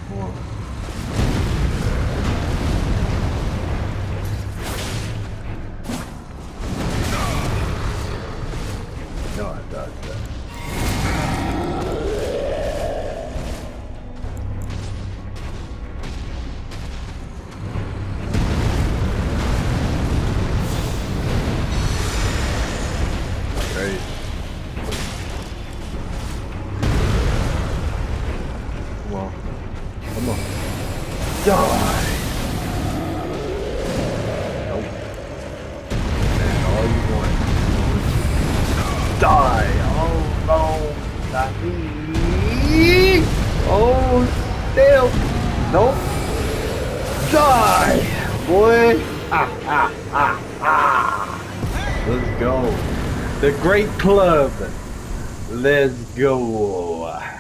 Whoa. No, I dodged that. Great. Come on. Come on. Die! Nope. And all you want is die! Oh no! Not me! Oh, damn! Nope! Die! Boy! Ah, ah, ah, ah! Let's go! The Great Club! Let's go!